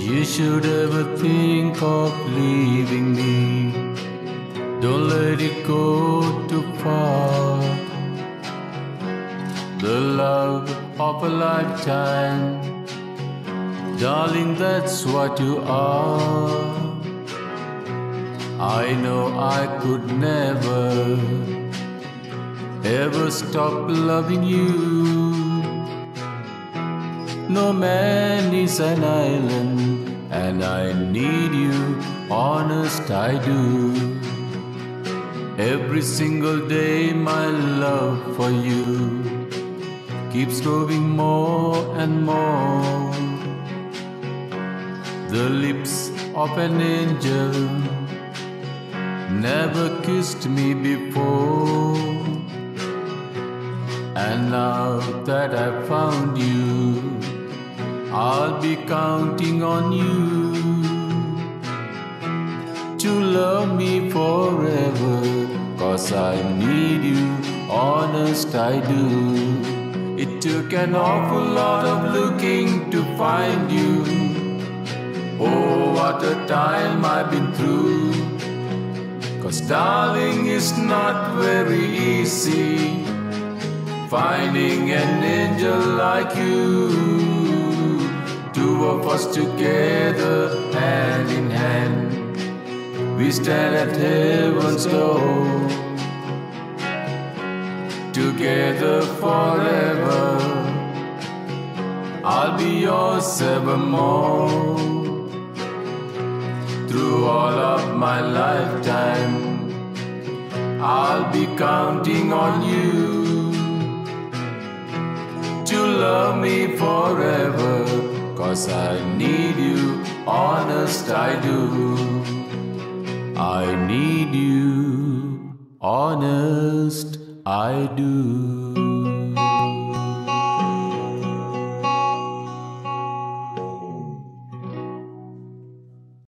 You should ever think of leaving me. Don't let it go too far. The love of a lifetime, darling, that's what you are. I know I could never ever stop loving you. No man is an island, and I need you, honest I do. Every single day my love for you keeps growing more and more. The lips of an angel never kissed me before. And now that I've found you, I'll be counting on you to love me forever, 'cause I need you, honest I do. It took an awful lot of looking to find you. Oh, what a time I've been through. 'Cause darling, it's not very easy finding an angel like you. Two of us together, hand in hand, we stand at heaven's door. Together forever, I'll be yours evermore. Through all of my lifetime, I'll be counting on you to love me forever, 'cause I need you, honest I do. I need you, honest I do.